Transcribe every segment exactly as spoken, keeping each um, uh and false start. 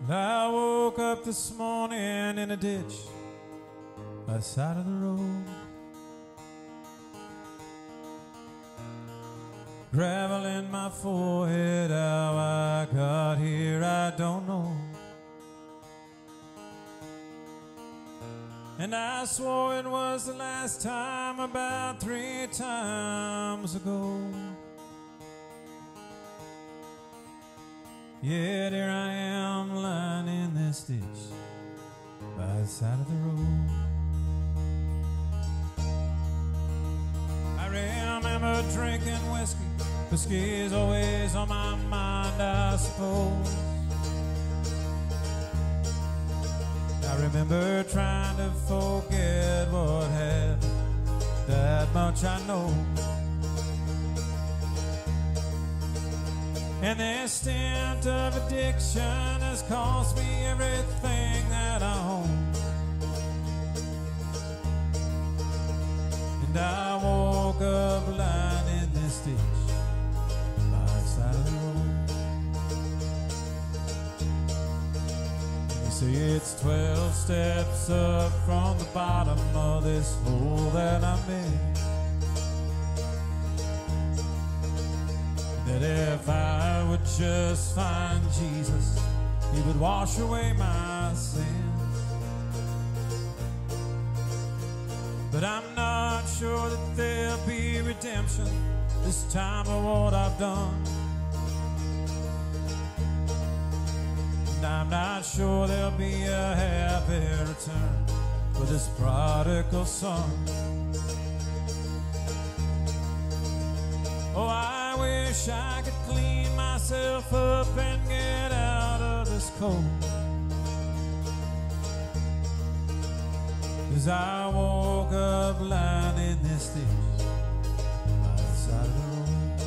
I woke up this morning in a ditch by the side of the road. Gravel in my forehead, how I got here I don't know. And I swore it was the last time about three times ago. Yet here I am lying in this ditch by the side of the road. I remember drinking whiskey. Whiskey's always on my mind, I suppose. I remember trying to forget what happened, that much I know. And this stint of addiction has cost me everything that I own. And I woke up lying in this ditch by the side of the road. You see, it's twelve steps up from the bottom of this hole that I'm in. That if I would just find Jesus, He would wash away my sins. But I'm not sure that there'll be redemption this time for what I've done. And I'm not sure there'll be a happy return for this prodigal son. Oh, I wish I could clean myself up and get out of this cold. 'Cause I woke up lying in this ditch by the side of the road.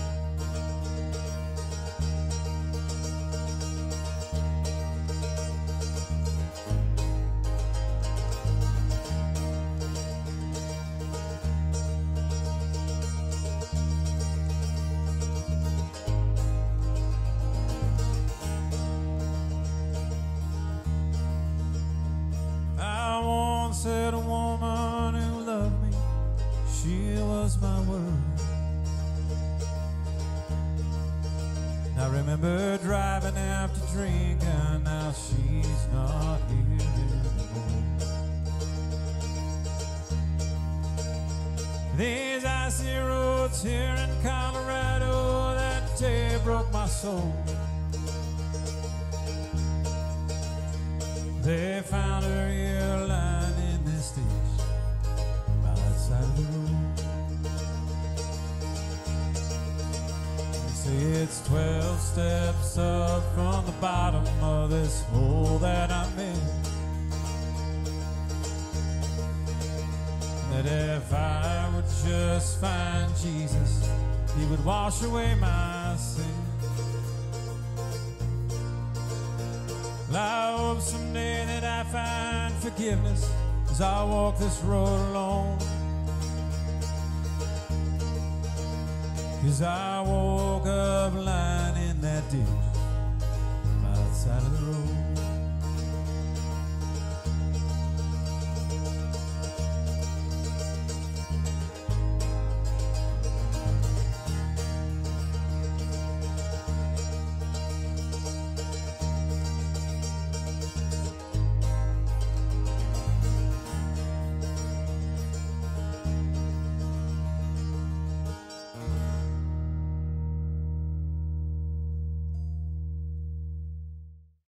Said a woman who loved me, she was my word. I remember driving after drinking, now she's not here anymore. These icy roads here in Colorado, that day broke my soul. They found her here lying in this ditch by the side of the road. You see, it's twelve steps up from the bottom of this hole that I'm in. That if I would just find Jesus, He would wash away my sins. Well, I hope someday that I find forgiveness as I walk this road alone. 'Cause I woke up lying in that ditch by the side of the road.